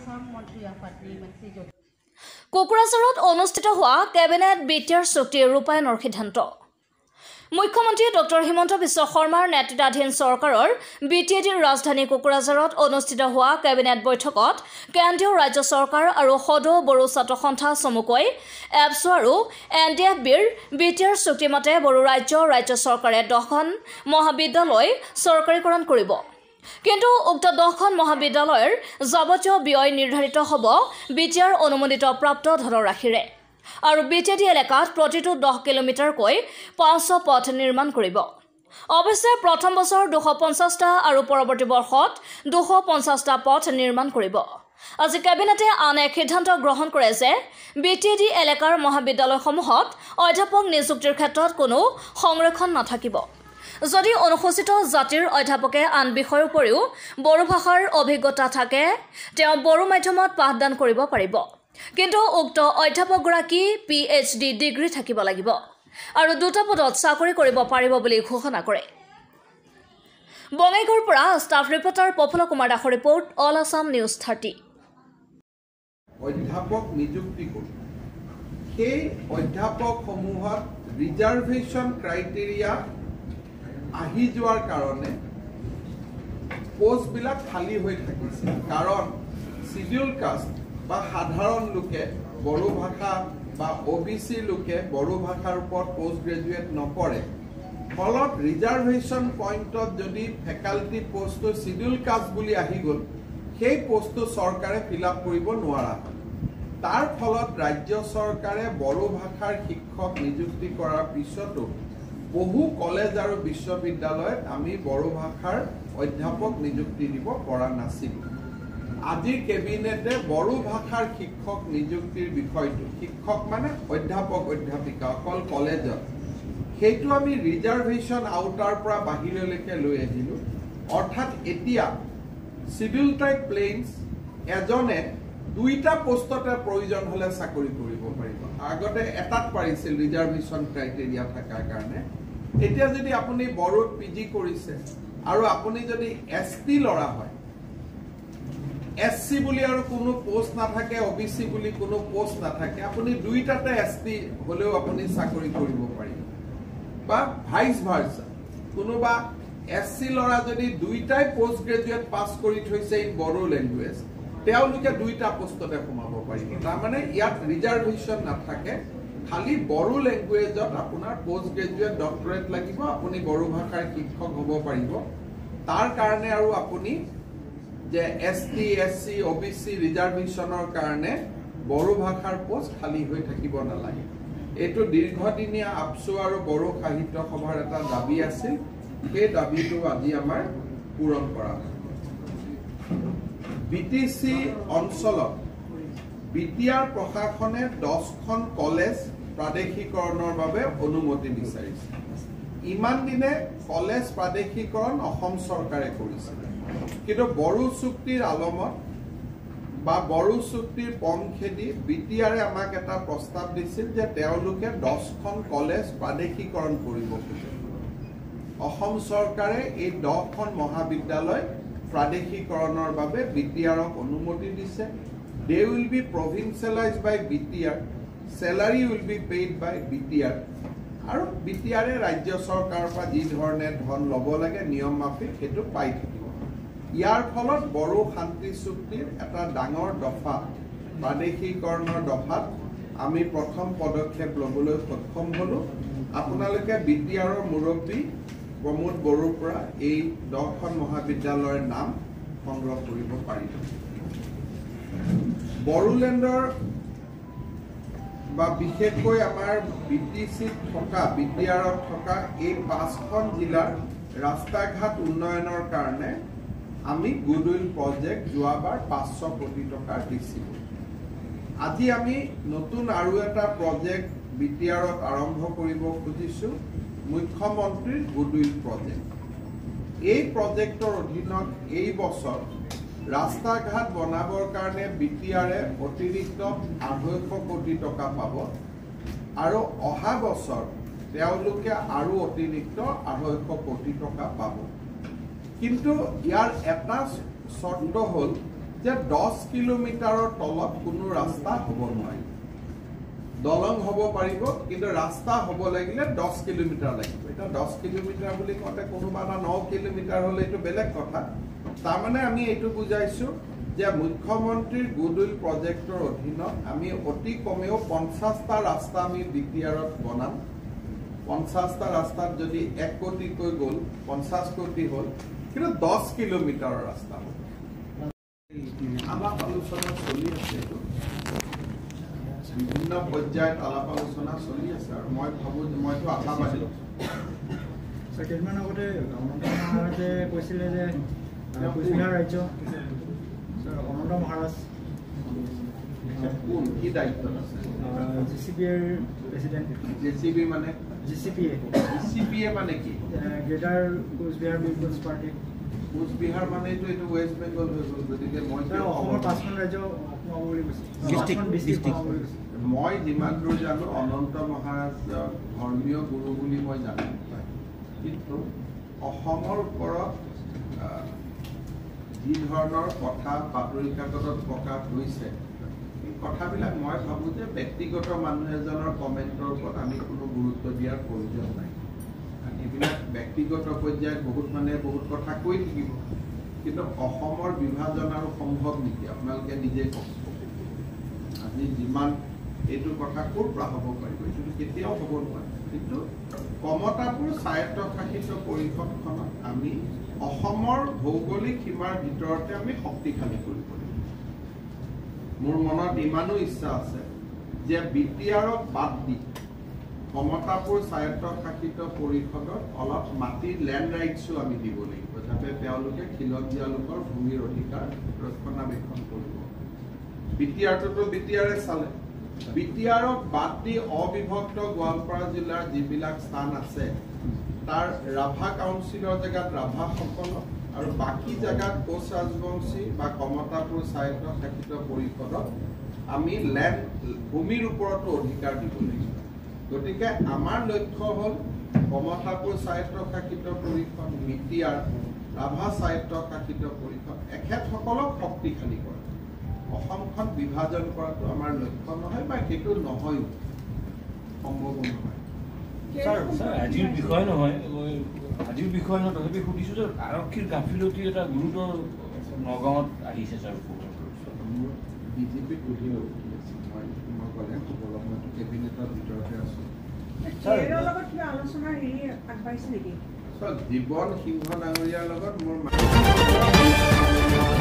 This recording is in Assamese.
কোকৰাঝাৰত অনুষ্ঠিত হোৱা কেবিনেট বিটিআৰ চুক্তিৰ ৰূপায়ণৰ সিদ্ধান্ত মুখ্যমন্ত্ৰী ডক্টৰ হিমন্ত বিশ্ব শৰ্মাৰ নেতৃত্বাধীন চৰকাৰৰ বিটিএডিৰ ৰাজধানী কোকৰাঝাৰত অনুষ্ঠিত হোৱা কেবিনেট বৈঠকত কেন্দ্ৰীয় ৰাজ্য চৰকাৰ আৰু সদৌ বড়ো ছাত্ৰ সন্থা চমুকৈ এপছু আৰু এনডিএফবিৰ বিটিআৰ চুক্তি মতে বড়ো ৰাজ্য চৰকাৰে দহখন মহাবিদ্যালয় চৰকাৰীকৰণ কৰিব কিন্তু উক্ত দহখন মহাবিদ্যালয়ৰ যাৱতীয় ব্যয় নিৰ্ধাৰিত হ'ব বিটিআৰ অনুমোদিত প্ৰাপ্ত ধনৰাশিৰে আৰু বিটিএডি এলেকাত প্ৰতিটো 10 কিলোমিটাৰকৈ 500 পথ নিৰ্মাণ কৰিব অৱশ্যে প্ৰথম বছৰ 250টা আৰু পৰৱৰ্তী বৰ্ষত 250টা পথ নিৰ্মাণ কৰিব আজি কেবিনেটে আন এক সিদ্ধান্ত গ্ৰহণ কৰে যে বিটিএডি এলেকাৰ মহাবিদ্যালয়সমূহত অধ্যাপক নিযুক্তিৰ ক্ষেত্ৰত কোনো সংৰক্ষণ নাথাকিব যদি অনুসূচিত জাতিৰ অধ্যাপকে আন বিষয়ৰ উপৰিও বড়ো ভাষাৰ অভিজ্ঞতা থাকে তেওঁ বড়ো মাধ্যমত পাঠদান কৰিব পাৰিব কিন্তু উক্ত অধ্যাপকগৰাকী পিএইচডি ডিগ্ৰী থাকিব লাগিব আৰু দুটা পদত চাকৰি কৰিব পাৰিব বুলি ঘোষণা কৰে বঙাইগাঁৱৰ পৰা ষ্টাফ ৰিপৰ্টাৰ প্ৰফুল্ল কুমাৰ দাসৰ ৰিপৰ্ট অল আছাম নিউজ 30 অধ্যাপক নিযুক্তি কৰি সেই অধ্যাপকসমূহত ৰিজাৰ্ভেশ্যন ক্ৰাইটেৰিয়া আহি যোৱাৰ কাৰণে পোষ্টবিলাক খালী হৈ থাকিছে কাৰণ শিডিউল কাষ্ট বা সাধাৰণ লোকে বড়ো ভাষা বা ওবিসি লোকে বড়ো ভাষাৰ ওপৰত পোষ্ট গ্ৰেজুৱেট নকৰে ফলত ৰিজাৰ্ভেশ্যন পইণ্টত যদি ফেকাল্টি পোষ্টটো শিডিউল কাষ্ট বুলি আহি গ'ল সেই পোষ্টটো চৰকাৰে ফিল আপ কৰিব নোৱাৰা তাৰ ফলত ৰাজ্য চৰকাৰে বড়ো ভাষাৰ শিক্ষক নিযুক্তি কৰাৰ পিছতো বহু কলেজ আৰু বিশ্ববিদ্যালয়ত আমি বড়ো ভাষাৰ অধ্যাপক নিযুক্তি দিব পৰা নাছিল আজি কেবিনেটে বড়ো ভাষাৰ শিক্ষক নিযুক্তিৰ বিষয়টো শিক্ষক মানে অধ্যাপক অধ্যাপিকা অকল কলেজত সেইটো আমি ৰিজাৰ্ভেশ্যন আউটাৰ পৰা বাহিৰলৈকে লৈ আহিলোঁ অৰ্থাৎ এতিয়া শিডিউল টাইপ প্লেইনছ এজনে দুইটা পোষ্টতে প্ৰয়োজন হ'লে চাকৰি কৰিব পাৰিব আগতে এটাত পাৰিছিল ৰিজাৰ্ভেশ্যন ক্ৰাইটেৰিয়া থকাৰ কাৰণে এতিয়া যদি আপুনি বড়োত পিজি কৰিছে আৰু আপুনি যদি এছটি ল'ৰা হয় এছসি বুলি আৰু কোনো পোষ্ট নাথাকে ওবিসি বুলি কোনো পোষ্ট নাথাকে আপুনি দুইটাতে এছটি হ'লেও আপুনি চাকৰি কৰিব পাৰিব বা ভাইস ভাৰ্সা কোনোবা এছসি ল'ৰা যদি দুইটাই পোষ্ট গ্ৰেজুৱেট পাছ কৰি থৈছে ইন বড়ো লেংগুৱেজ তেওঁলোকে দুইটা পোষ্টতে সোমাব পাৰিব তাৰমানে ইয়াত ৰিজাৰ্ভেশ্যন নাথাকে খালি বড়ো লেংগুৱেজত আপোনাৰ পোষ্ট গ্ৰেজুৱেট ডক্টৰেট লাগিব আপুনি বড়ো ভাষাৰ শিক্ষক হ'ব পাৰিব তাৰ কাৰণে আৰু আপুনি যে এছটি এছসি ওবিসি ৰিজাৰ্ভেশ্যনৰ কাৰণে বড়ো ভাষাৰ পোষ্ট খালি হৈ থাকিব নালাগে এইটো দীৰ্ঘদিনীয়া আপছু আৰু বড়ো সাহিত্য সভাৰ এটা দাবী আছিল সেই দাবীটো আজি আমাৰ পূৰণ কৰা বিটিসি অঞ্চলত বিটিআৰ প্ৰশাসনে 10খন কলেজ প্ৰাদেশিকৰণৰ বাবে অনুমতি বিচাৰিছে ইমান দিনে কলেজ প্ৰাদেশিকৰণ অসম চৰকাৰে কৰিছিল কিন্তু বড়ো চুক্তিৰ আলমত বা বড়ো চুক্তিৰ পম খেদি বিটিআৰে আমাক এটা প্ৰস্তাৱ দিছিল যে তেওঁলোকে 10খন কলেজ প্ৰাদেশিকৰণ কৰিব খোজে অসম চৰকাৰে এই 10খন মহাবিদ্যালয় প্ৰাদেশিকৰণৰ বাবে বিটিআৰক অনুমতি দিছে they will be provincialized by BTR salary will be paid by BTR আৰু BTR ৰাজ্য চৰকাৰৰ পৰা যি ধৰণে ধন ল'ব লাগে নিয়ম মাফিক হেতু পাই থাকিব ইয়াৰ ফলত বড়ো শান্তি চুক্তিৰ এটা ডাঙৰ দফা প্ৰাদেশিকৰণৰ দফাত আমি প্ৰথম পদক্ষেপ ল'বলৈ সক্ষম হ'লো আপোনালোকে BTRৰ মুৰব্বী প্ৰমোদ বড়োৰ পৰা এই 10খন মহাবিদ্যালয়ৰ নাম সংগ্ৰহ কৰিব পাৰিব বড়োলেণ্ডৰ বা বিশেষকৈ আমাৰ বিটিসিত থকা বিটিআৰত থকা এই 5খন জিলাৰ ৰাস্তা ঘাট উন্নয়নৰ কাৰণে আমি গুডউইল প্ৰজেক্ট যোৱাবাৰ 500 কোটি টকা দিছিলোঁ আজি আমি নতুন আৰু এটা প্ৰজেক্ট বিটিআৰত আৰম্ভ কৰিব খুজিছোঁ মুখ্যমন্ত্ৰীৰ গুডউইল প্ৰজেক্ট এই প্ৰজেক্টৰ অধীনত এই বছৰ ৰাস্তা ঘাট বনাবৰ কাৰণে বিটিআৰে অতিৰিক্ত 250 কোটি টকা পাব আৰু অহা বছৰ তেওঁলোকে আৰু অতিৰিক্ত 250 কোটি টকা পাব কিন্তু ইয়াৰ এটা শর্ত হল যে 10 কিলোমিটাৰৰ তলত কোনো ৰাস্তা হ'ব নোৱাৰে দলং হ'ব পাৰিব কিন্তু ৰাস্তা হ'ব লাগিলে 10 কিলোমিটাৰ লাগিব এটা 10 কিলোমিটাৰ বুলি কওঁতে কোনোবা 9 কিলোমিটাৰ হ'লে এইটো বেলেগ কথা তাৰমানে আমি এইটো বুজাইছো যে মুখ্যমন্ত্ৰীৰ গুডউইল প্ৰজেক্টৰ অধীনত আমি অতি কমেও 50টা ৰাস্তা আমি বিটিআৰত বনাম 50টা ৰাস্তাত যদি 1 কোটি কৈ গ'ল 50 কোটি হ'ল কিন্তু 10 কিলোমিটাৰৰ ৰাস্তা হ'ব আলাপ আলোচনা চলি আছে বিভিন্ন পৰ্যায়ত আলাপ আলোচনা চলি আছে আৰু মই ভাবো যে মইতো আশাবাদী কেইদিনমান আগতে মহাৰাজে কৈছিলে যে কোচবিহাৰ ৰাজ্য অনন্ত মহাৰাজ কোন কি দায়িত্বত আছে জিচিপিৰ প্ৰেচিডেণ্ট জেচিবি মানে জিচিপিএ মানে কি greater Cooch Behar peoples party Cooch Behar মানে এইটো ৱেষ্ট বেংগল হৈ গ'ল গতিকে মই অসমৰ 5খন ৰাজ্য মই যিমান দূৰ জানো অনন্ত মহাৰাজ ধৰ্মীয় গুৰু বুলি মই জানো কিন্তু অসমৰ ওপৰত যি ধৰণৰ কথা বাতৰি কাকতত প্ৰকাশ হৈছে এই কথাবিলাক মই ভাবোঁ যে ব্যক্তিগত মানুহ এজনৰ কমেণ্টৰ ওপৰত আমি কোনো গুৰুত্ব দিয়াৰ প্ৰয়োজন নাই এইবিলাক ব্যক্তিগত পৰ্যায়ত বহুত মানুহে বহুত কথা কৈ থাকিব কিন্তু অসমৰ বিভাজন আৰু সম্ভৱ নেকি আপোনালোকে নিজে কওক আজি যিমান এইটো কথা ক'ৰ পৰা হ'ব পাৰিব এইটো কেতিয়াও হ'ব নোৱাৰে কিন্তু কমতাপুৰ স্বায়ত্তশাসিত পৰিষদখনত আমি অসমৰ ভৌগোলিক সীমাৰ ভিতৰতে আমি শক্তিশালী কৰিব লাগিব মোৰ মনত ইমানো ইচ্ছা আছে যে বিটিআৰক বাদ দি কমতাপুৰ স্বায়ত্তশাসিত পৰিষদত অলপ মাটিৰ লেণ্ড ৰাইটছো আমি দিব লাগিব যাতে তেওঁলোকে খিলঞ্জীয়া লোকৰ ভূমিৰ অধিকাৰ ৰক্ষণাবেক্ষণ কৰিব বিটিআৰটোতো বিটিআৰে চালে বিটিআৰক বাদ দি অবিভক্ত গোৱালপাৰা জিলাৰ যিবিলাক স্থান আছে তাৰ ৰাভা কাউন্সিলৰ জেগাত ৰাভাসকলক আৰু বাকী জেগাত কোচ ৰাজবংশী বা কমতাপুৰ স্বায়ত্তশাসিত পৰিষদত আমি লেণ্ড ভূমিৰ ওপৰতো অধিকাৰ দিব লাগিব গতিকে আমাৰ লক্ষ্য হ'ল কমতাপুৰ স্বায়ত্তশাসিত পৰিষদ বিটিআৰ ৰাভা স্বায়ত্তশাসিত পৰিষদ এখেতসকলক শক্তিশালী কৰা অসমখন বিভাজন কৰাটো আমাৰ লক্ষ্য নহয় বা সেইটো নহয়ও সম্ভৱ নহয় আজিৰ বিষয় নহয় তথাপি সুধিছো যে আৰক্ষীৰ গাফিলতি এটা গুৰুতৰ নগাঁৱত আহিছে ছাৰ বিজেপিক সুধিলেও মই ক'লে মইতো কেবিনেটৰ ভিতৰতে আছো জীৱন সিংহ ডাঙৰীয়াৰ লগত মোৰ